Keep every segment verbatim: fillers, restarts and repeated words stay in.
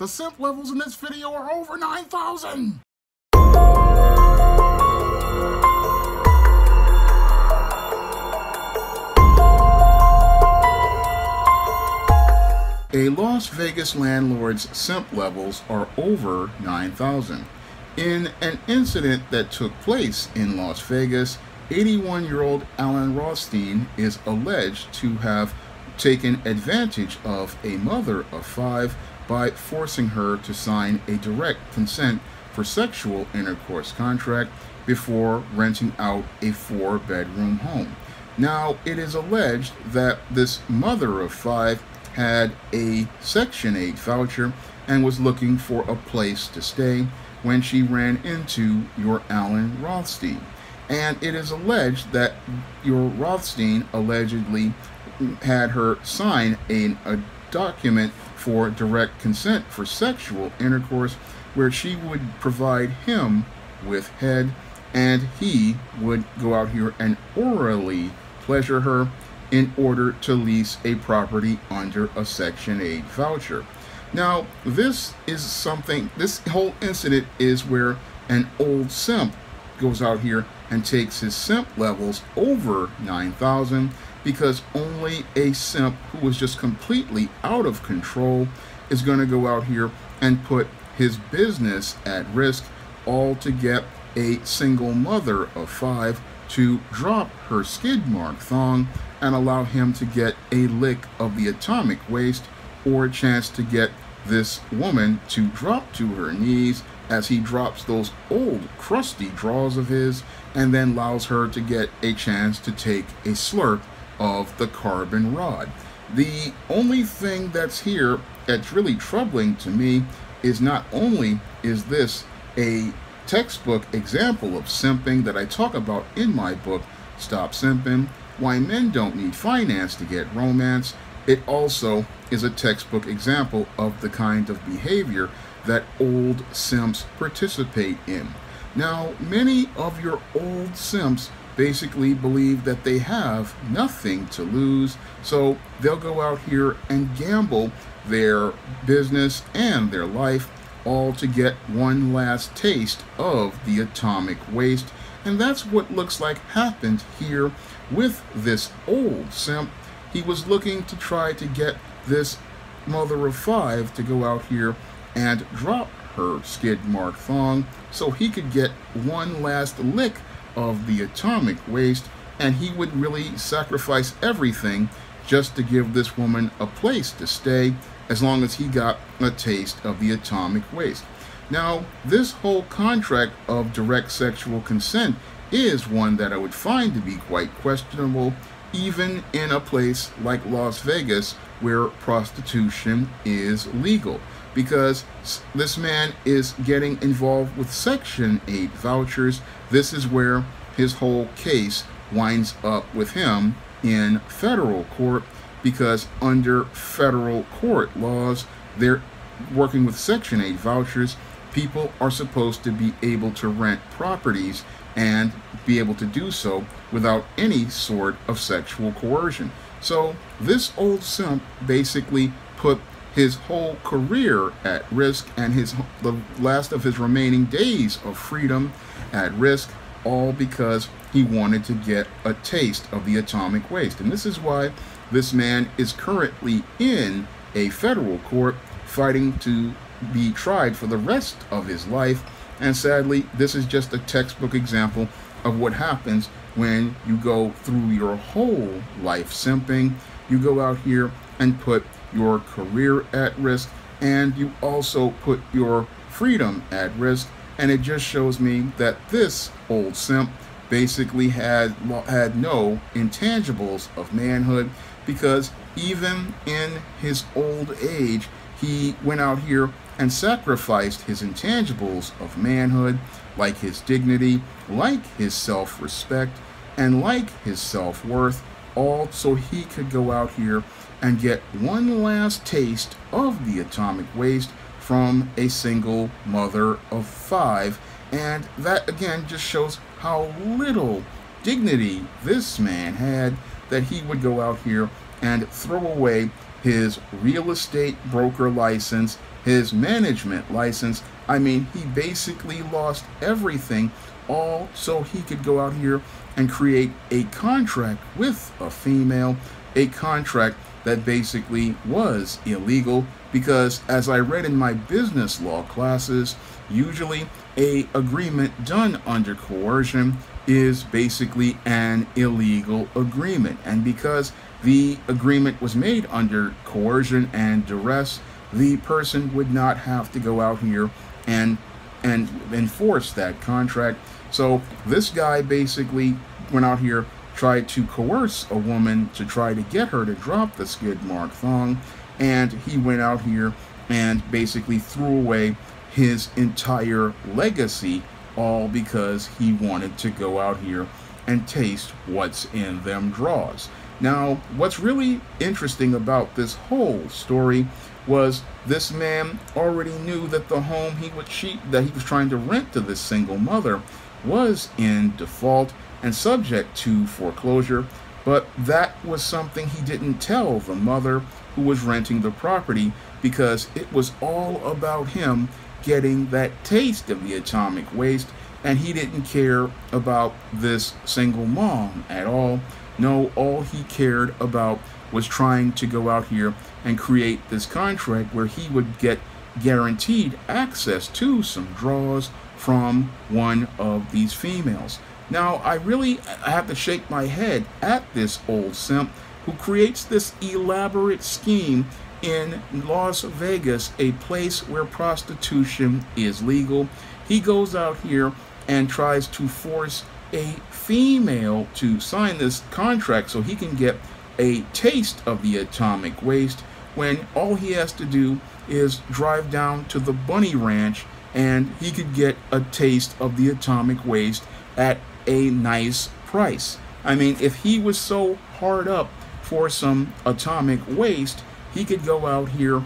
The simp levels in this video are over nine thousand! A Las Vegas landlord's simp levels are over nine thousand. In an incident that took place in Las Vegas, eighty-one-year-old Alan Rothstein is alleged to have taken advantage of a mother of five by forcing her to sign a direct consent for sexual intercourse contract before renting out a four-bedroom home. Now, it is alleged that this mother of five had a Section eight voucher and was looking for a place to stay when she ran into your Alan Rothstein. And it is alleged that your Rothstein allegedly had her sign a, a document for direct consent for sexual intercourse where she would provide him with head and he would go out here and orally pleasure her in order to lease a property under a Section eight voucher. Now, this is something, this whole incident is where an old simp goes out here and takes his simp levels over nine thousand because only a simp who is just completely out of control is going to go out here and put his business at risk, all to get a single mother of five to drop her skid mark thong and allow him to get a lick of the atomic waste, or a chance to get this woman to drop to her knees as he drops those old crusty drawers of his and then allows her to get a chance to take a slurp of the carbon rod. The only thing that's here that's really troubling to me is not only is this a textbook example of simping that I talk about in my book, Stop Simping, Why Men Don't Need Finance to Get Romance, it also is a textbook example of the kind of behavior that old simps participate in. Now, many of your old simps basically believe that they have nothing to lose, so they'll go out here and gamble their business and their life all to get one last taste of the atomic waste. And that's what looks like happened here with this old simp. He was looking to try to get this mother of five to go out here and drop her skid mark thong so he could get one last lick of the atomic waste, and he would really sacrifice everything just to give this woman a place to stay as long as he got a taste of the atomic waste. Now, this whole contract of direct sexual consent is one that I would find to be quite questionable, even in a place like Las Vegas where prostitution is legal, because this man is getting involved with Section eight vouchers. This is where his whole case winds up with him in federal court, because under federal court laws, they're working with Section eight vouchers. People are supposed to be able to rent properties and be able to do so without any sort of sexual coercion. So this old simp basically put his whole career at risk and his the last of his remaining days of freedom at risk, all because he wanted to get a taste of the atomic waste. And this is why this man is currently in a federal court fighting to be tried for the rest of his life. And sadly, this is just a textbook example of what happens when you go through your whole life simping. You go out here and put your career at risk, and you also put your freedom at risk. And it just shows me that this old simp basically had had no intangibles of manhood, because even in his old age, he went out here and sacrificed his intangibles of manhood, like his dignity, like his self-respect, and like his self-worth, all so he could go out here and get one last taste of the atomic waste from a single mother of five. And that again just shows how little dignity this man had, that he would go out here and throw away his real estate broker license, his management license. I mean, he basically lost everything, all so he could go out here and create a contract with a female, a contract that basically was illegal, because as I read in my business law classes, usually a agreement done under coercion is basically an illegal agreement. And because the agreement was made under coercion and duress, the person would not have to go out here and and enforce that contract. So this guy basically went out here, tried to coerce a woman to try to get her to drop the skid mark thong, and he went out here and basically threw away his entire legacy, all because he wanted to go out here and taste what's in them drawers. Now, what's really interesting about this whole story was this man already knew that the home he would cheat that he was trying to rent to this single mother was in default and subject to foreclosure, but that was something he didn't tell the mother who was renting the property, because it was all about him getting that taste of the atomic waste, and he didn't care about this single mom at all. No, all he cared about was trying to go out here and create this contract where he would get guaranteed access to some draws from one of these females. Now, I really I have to shake my head at this old simp who creates this elaborate scheme in Las Vegas, a place where prostitution is legal. He goes out here and tries to force a female to sign this contract so he can get a taste of the atomic waste, when all he has to do is drive down to the bunny ranch and he could get a taste of the atomic waste at a nice price. I mean, if he was so hard up for some atomic waste, he could go out here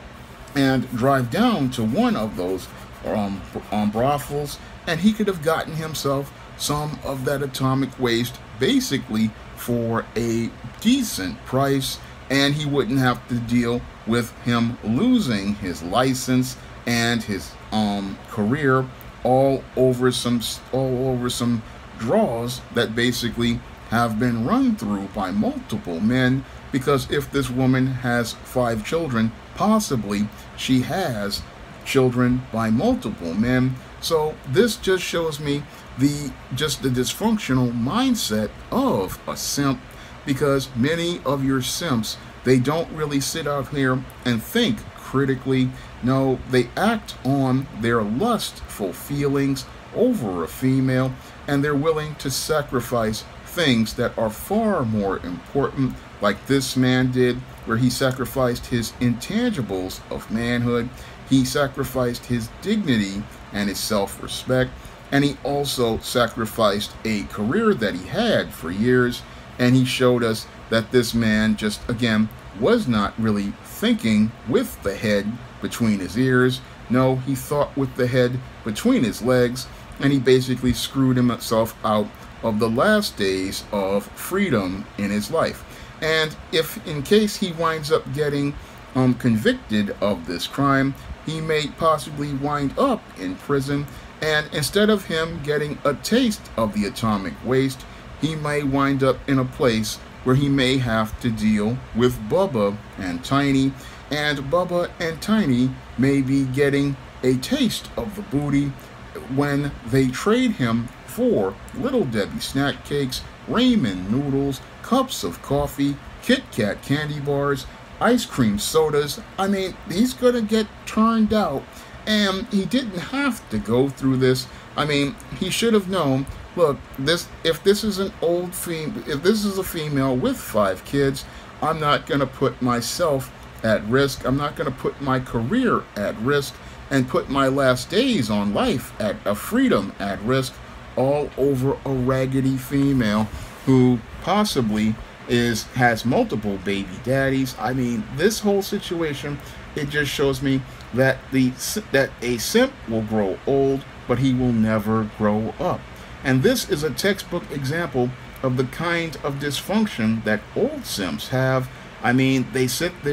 and drive down to one of those um, um, brothels, and he could have gotten himself some of that atomic waste basically for a decent price, and he wouldn't have to deal with him losing his license and his um, career all over some all over some draws that basically have been run through by multiple men. Because if this woman has five children, possibly she has children by multiple men. So this just shows me the just the dysfunctional mindset of a simp, because many of your simps, they don't really sit out here and think critically. No, they act on their lustful feelings over a female, and they're willing to sacrifice things that are far more important, like this man did, where he sacrificed his intangibles of manhood. He sacrificed his dignity and his self-respect, and he also sacrificed a career that he had for years. And he showed us that this man just, again, was not really thinking with the head between his ears. No, he thought with the head between his legs, and he basically screwed himself out of the last days of freedom in his life. And if in case he winds up getting um, convicted of this crime, he may possibly wind up in prison, and instead of him getting a taste of the atomic waste, he may wind up in a place where he may have to deal with Bubba and Tiny, and Bubba and Tiny may be getting a taste of the booty when they trade him for Little Debbie snack cakes, ramen noodles, cups of coffee, Kit Kat candy bars, ice cream sodas. I mean, he's gonna get turned out, and he didn't have to go through this. I mean, he should have known, look, this if this is an old fem if this is a female with five kids, I'm not gonna put myself at risk. I'm not gonna put my career at risk and put my last days on life at a freedom at risk, all over a raggedy female who possibly is has multiple baby daddies. I mean, this whole situation, it just shows me that the that a simp will grow old, but he will never grow up. And this is a textbook example of the kind of dysfunction that old simps have. I mean, they sit there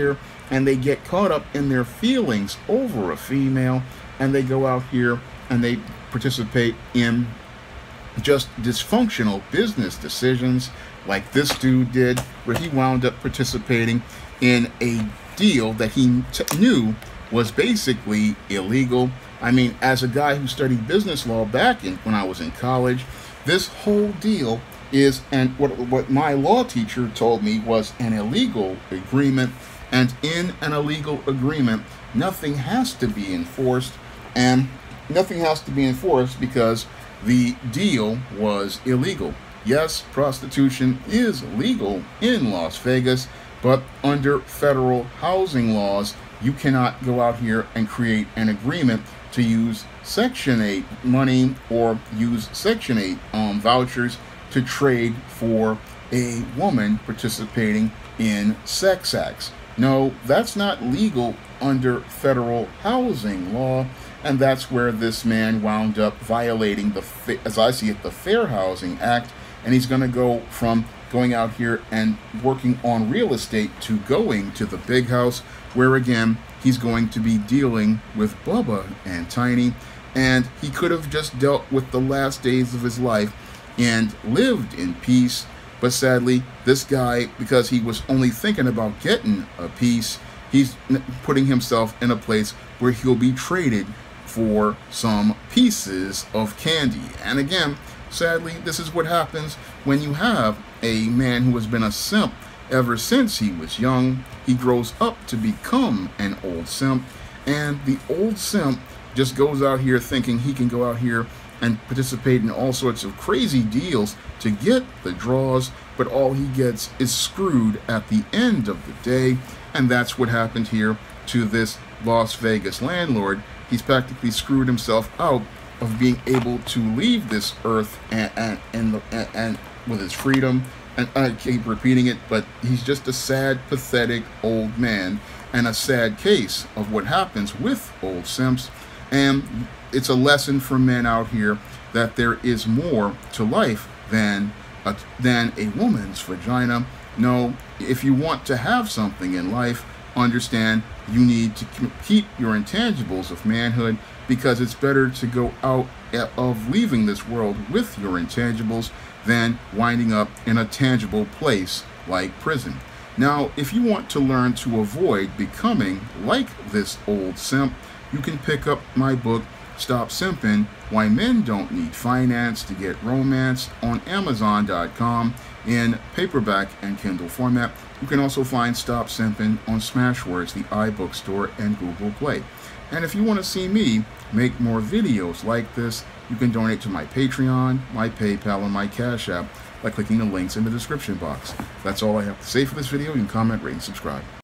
and they get caught up in their feelings over a female, and they go out here and they participate in just dysfunctional business decisions like this dude did, where he wound up participating in a deal that he t- knew was basically illegal. I mean, as a guy who studied business law back in when I was in college, this whole deal is, and what what my law teacher told me was an illegal agreement, and in an illegal agreement, nothing has to be enforced, and nothing has to be enforced because the deal was illegal. Yes, prostitution is legal in Las Vegas, but under federal housing laws, you cannot go out here and create an agreement to use Section eight money or use Section eight um, vouchers to trade for a woman participating in sex acts. No, that's not legal under federal housing law, and that's where this man wound up violating the, as I see it, the Fair Housing Act, and he's going to go from going out here and working on real estate to going to the big house, where again he's going to be dealing with Bubba and Tiny, and he could have just dealt with the last days of his life and lived in peace. But sadly, this guy, because he was only thinking about getting a piece, he's putting himself in a place where he'll be traded for some pieces of candy. And again, sadly, this is what happens when you have a man who has been a simp ever since he was young. He grows up to become an old simp, and the old simp just goes out here thinking he can go out here and participate in all sorts of crazy deals to get the draws, but all he gets is screwed at the end of the day. And that's what happened here to this Las Vegas landlord. He's practically screwed himself out of being able to leave this earth and and and, and, and with his freedom. And I keep repeating it, but he's just a sad, pathetic old man, and a sad case of what happens with old simps. And it's a lesson for men out here that there is more to life than a, than a woman's vagina. No, if you want to have something in life, understand you need to keep your intangibles of manhood, because it's better to go out of leaving this world with your intangibles than winding up in a tangible place like prison. Now, if you want to learn to avoid becoming like this old simp, you can pick up my book, Stop Simping, Why Men Don't Need Finance to Get Romance, on Amazon dot com in paperback and Kindle format. You can also find Stop Simping on Smashwords, the iBookstore, and Google Play. And if you want to see me make more videos like this, you can donate to my Patreon, my PayPal, and my Cash App by clicking the links in the description box. That's all I have to say for this video. You can comment, rate, and subscribe.